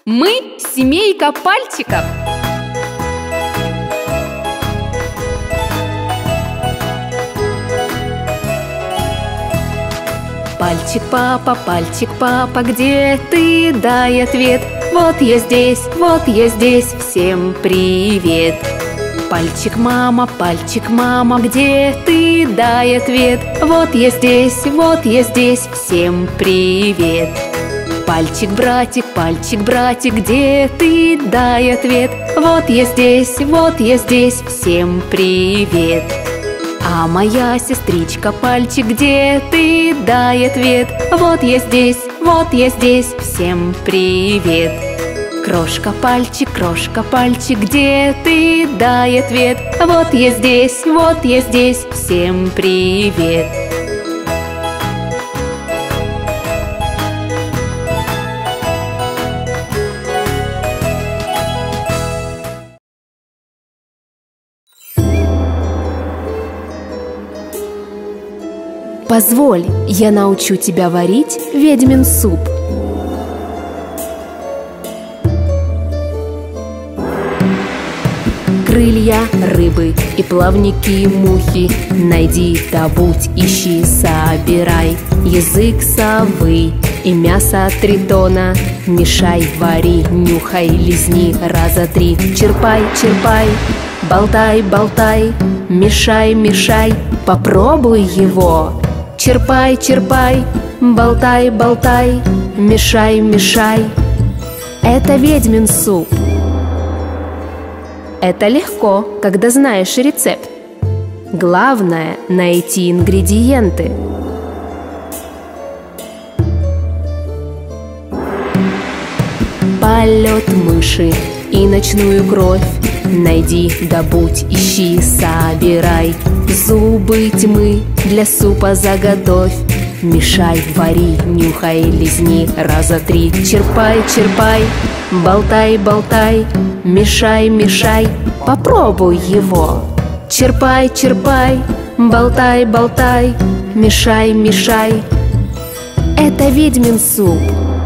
Мы семейка пальчиков. Пальчик, папа, где ты? Дай ответ. Вот я здесь, всем привет. Пальчик, мама, где ты? Дай ответ. Вот я здесь, всем привет. Пальчик, братик, где ты? Дай ответ. Вот я здесь, всем привет. А моя сестричка пальчик, где ты? Дай ответ. Вот я здесь, всем привет. Крошка пальчик, где ты? Дай ответ. Вот я здесь, всем привет. Позволь, я научу тебя варить ведьмин суп. Крылья рыбы и плавники мухи найди, добудь, ищи, собирай. Язык совы и мясо тритона мешай, вари, нюхай, лизни раза 3. Черпай, болтай, мешай, попробуй его. Черпай, болтай, мешай. Это ведьмин суп. Это легко, когда знаешь рецепт. Главное – найти ингредиенты. Полет мыши и ночную кровь найди, добудь, ищи, собирай. Зубы тьмы для супа заготовь. Мешай, вари, нюхай, лизни раза 3. Черпай, болтай, мешай, попробуй его. Черпай, болтай, мешай. Это ведьмин суп.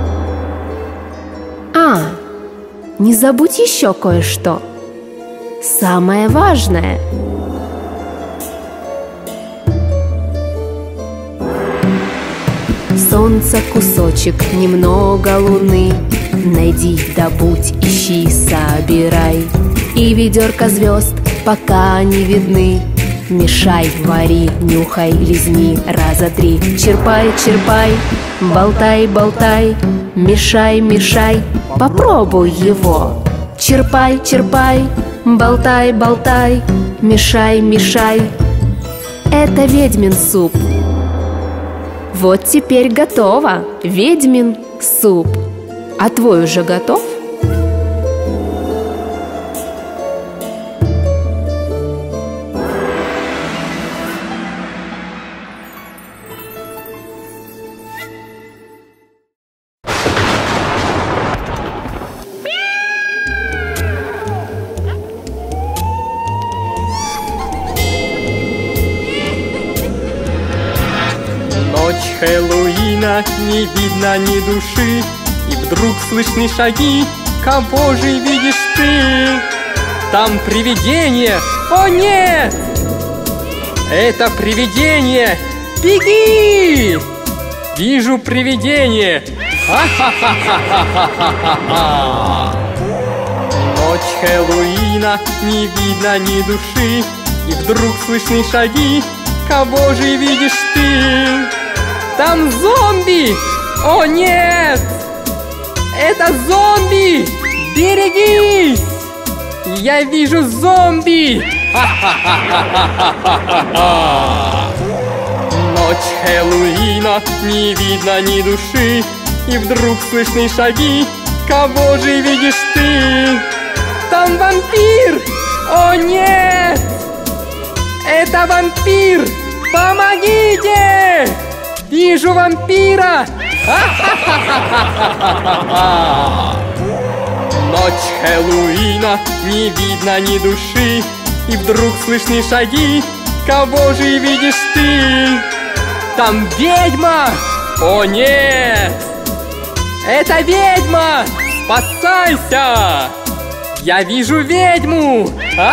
Не забудь еще кое-что. Самое важное. Солнце кусочек, немного луны найди, добудь, ищи, собирай. И ведерко звезд пока не видны. Мешай, вари, нюхай, лизни раза 3. Черпай, болтай, мешай, попробуй его. Черпай, болтай, мешай. Это ведьмин суп. Вот теперь готово, ведьмин суп. А твой уже готов? Хэллоуина, не видно ни души, и вдруг слышны шаги. Кого же видишь ты? Там привидение! О нет! Это привидение! Беги! Вижу привидение! Ха-ха-ха-ха-ха-ха-ха! Ночь Хэллоуина, не видно ни души, и вдруг слышны шаги. Кого же видишь ты? Там зомби! О нет! Это зомби! Берегись! Я вижу зомби! Ночь Хэллоуина, не видно ни души, и вдруг слышны шаги. Кого же видишь ты? Там вампир! О нет! Это вампир! Помогите! Вижу вампира! Ночь Хэллоуина, не видно ни души, и вдруг слышны шаги. Кого же видишь ты? Там ведьма! О нет! Это ведьма! спасайся! Я вижу ведьму!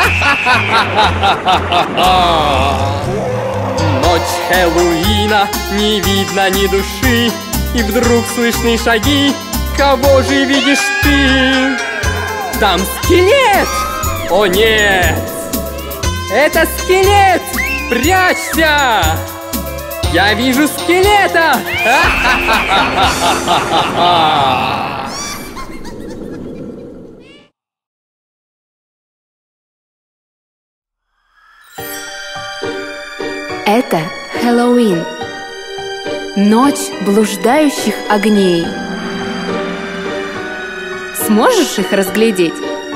Ночь Хэллоуина, не видно ни души, и вдруг слышны шаги. Кого же видишь ты? Там скелет! О нет! Это скелет! Прячься! Я вижу скелета! Это Хэллоуин. Ночь блуждающих огней. Сможешь их разглядеть?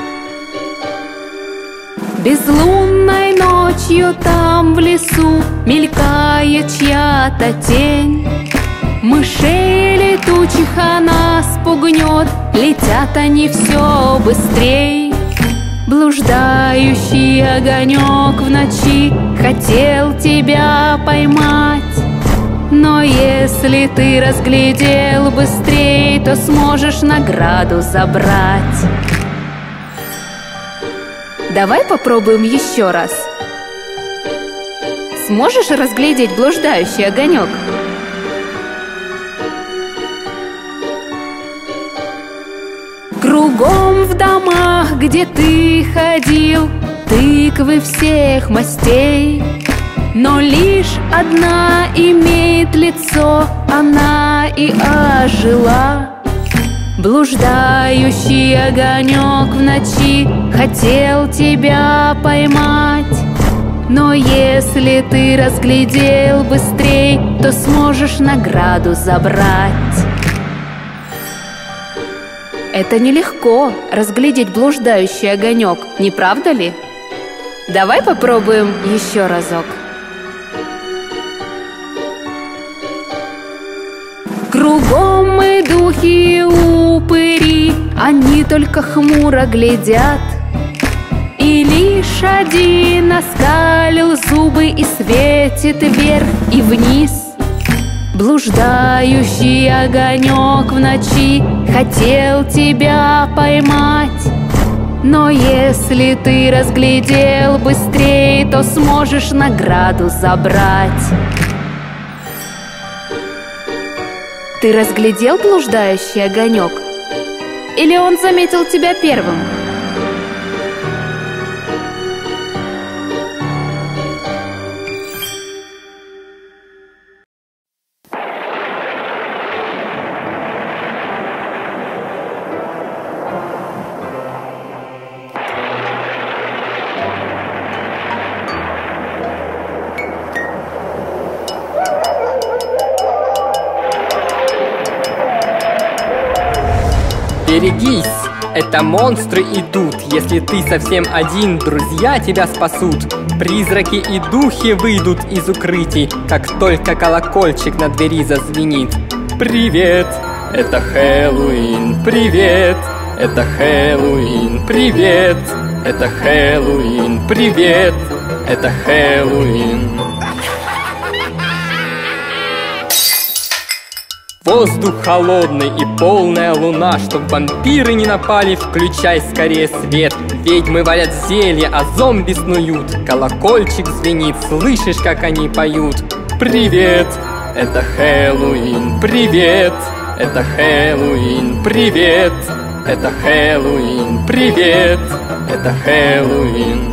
Безлунной ночью там в лесу мелькает чья-то тень. Мышей летучих она спугнет, летят они все быстрей. Блуждающий огонек в ночи хотел тебя поймать, но если ты разглядел быстрей, то сможешь награду забрать. Давай попробуем еще раз. Сможешь разглядеть блуждающий огонек? Кругом в домах, где ты ходил, тыквы всех мастей, но лишь одна имеет лицо, она и ожила. Блуждающий огонек в ночи хотел тебя поймать, но если ты разглядел быстрей, то сможешь награду забрать. Это нелегко разглядеть блуждающий огонек, не правда ли? Давай попробуем еще разок. Кругом и духи, и упыри, они только хмуро глядят. И лишь один оскалил зубы и светит вверх и вниз. Блуждающий огонек в ночи хотел тебя поймать, но если ты разглядел быстрей, то сможешь награду забрать. Ты разглядел блуждающий огонек? Или он заметил тебя первым? Берегись, это монстры идут. Если ты совсем один, друзья тебя спасут. Призраки и духи выйдут из укрытий, как только колокольчик на двери зазвенит. Привет, это Хэллоуин, привет, это Хэллоуин, привет, это Хэллоуин, привет, это Хэллоуин. Воздух холодный и полная луна, чтоб вампиры не напали, включай скорее свет. Ведьмы варят зелья, а зомби снуют. Колокольчик звенит, слышишь, как они поют? Привет, это Хэллоуин, привет, это Хэллоуин, привет, это Хэллоуин, привет, это Хэллоуин.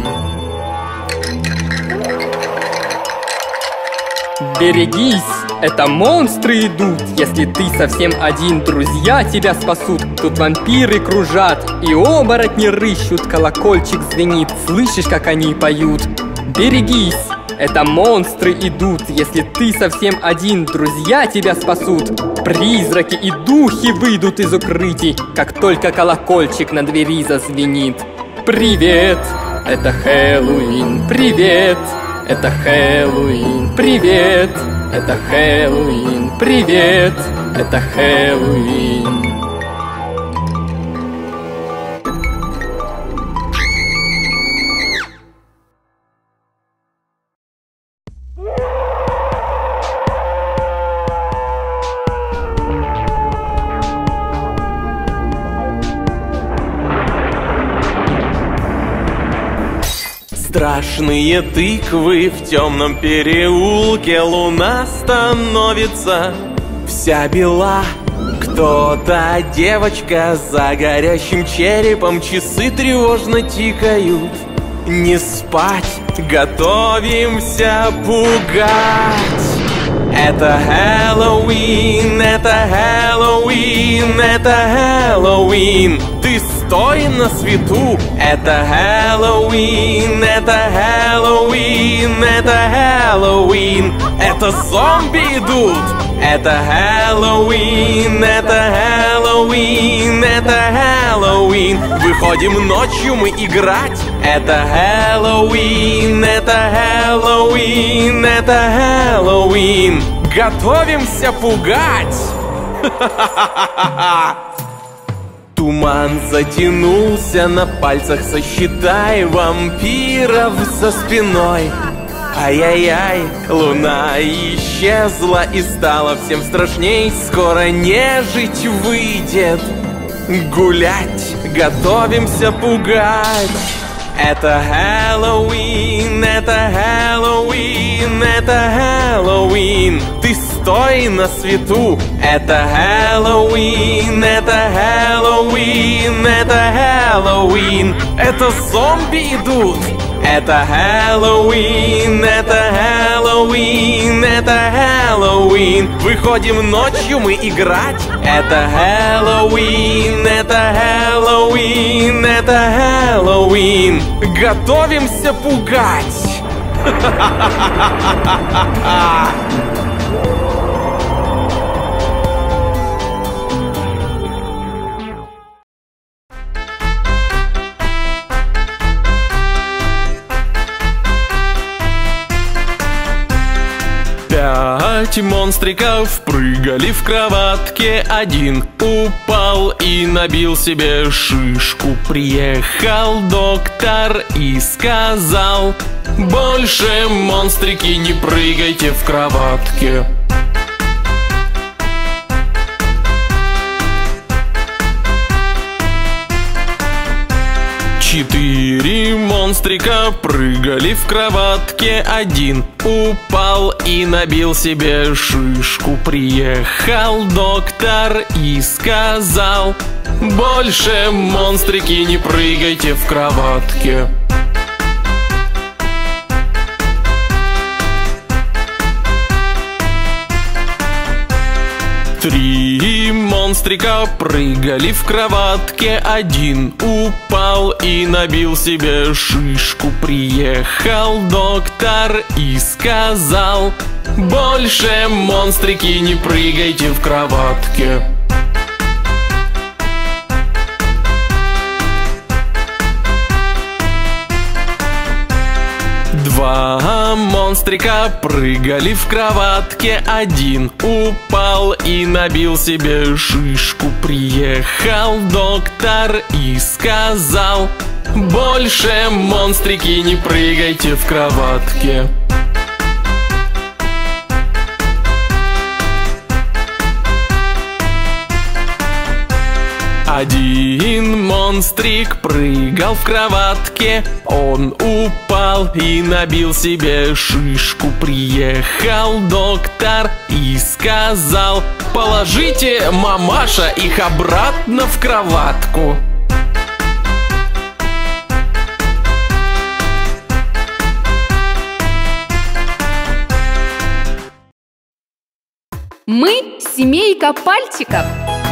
Берегись, это монстры идут. Если ты совсем один, друзья тебя спасут. Тут вампиры кружат и оборотни рыщут. Колокольчик звенит, слышишь, как они поют? Берегись, это монстры идут. Если ты совсем один, друзья тебя спасут. Призраки и духи выйдут из укрытий, как только колокольчик на двери зазвенит. Привет, это Хэллоуин, привет, это Хэллоуин, привет, это Хэллоуин, привет, это Хэллоуин. страшные тыквы в темном переулке. Луна становится вся бела. Кто-то девочка за горящим черепом. Часы тревожно тикают. Не спать, готовимся пугать. Это Хэллоуин, это Хэллоуин, это Хэллоуин. Ты стой на свету. Это Хэллоуин, это Хэллоуин, это Хэллоуин. Это зомби идут. Это Хэллоуин, это Хэллоуин, это Хэллоуин. Выходим ночью мы играть. Это Хэллоуин, это Хэллоуин, это Хэллоуин. Готовимся пугать. Туман затянулся, на пальцах сосчитай вампиров за спиной. Ай-яй-яй, луна исчезла и стало всем страшней. Скоро нежить выйдет гулять, готовимся пугать. Это Хэллоуин, это Хэллоуин, это Хэллоуин. Ты стой на свету. Это Хэллоуин, это Хэллоуин, это Хэллоуин. Это зомби идут. Это Хэллоуин, это Хэллоуин, это Хэллоуин. Выходим ночью мы играть. Это Хэллоуин, это Хэллоуин, это Хэллоуин. Готовимся пугать. Пять монстриков прыгали в кроватке. Один упал и набил себе шишку. Приехал доктор и сказал: больше, монстрики, не прыгайте в кроватке. Четыре монстрика прыгали в кроватке. Один упал и набил себе шишку. Приехал доктор и сказал: больше, монстрики, не прыгайте в кроватке. Три монстрика прыгали в кроватке. Один упал и набил себе шишку. Приехал доктор и сказал: больше, монстрики, не прыгайте в кроватке. Два монстрика прыгали в кроватке. Один упал и набил себе шишку. Приехал доктор и сказал: больше, монстрики, не прыгайте в кроватке. Один монстрик прыгал в кроватке. Он упал и набил себе шишку. Приехал доктор и сказал: положите, мамаша, их обратно в кроватку. Мы семейка пальчиков.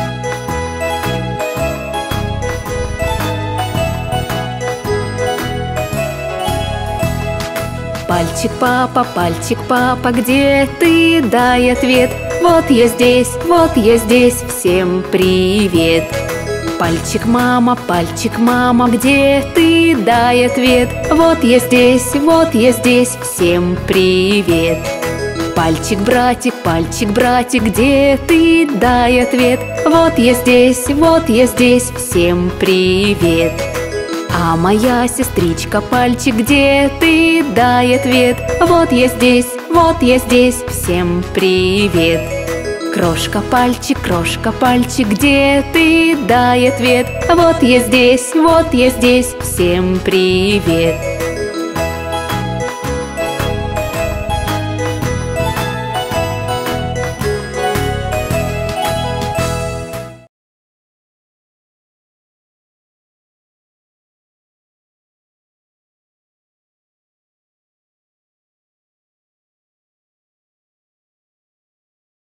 Пальчик папа, где ты? Дай ответ. Вот я здесь, всем привет. Пальчик мама, где ты? Дай ответ. Вот я здесь, всем привет. Пальчик братик, где ты? Дай ответ. Вот я здесь, всем привет. А моя сестричка пальчик, где ты? Дай ответ. Вот я здесь, всем привет. Крошка пальчик, где ты? Дай ответ. Вот я здесь, всем привет.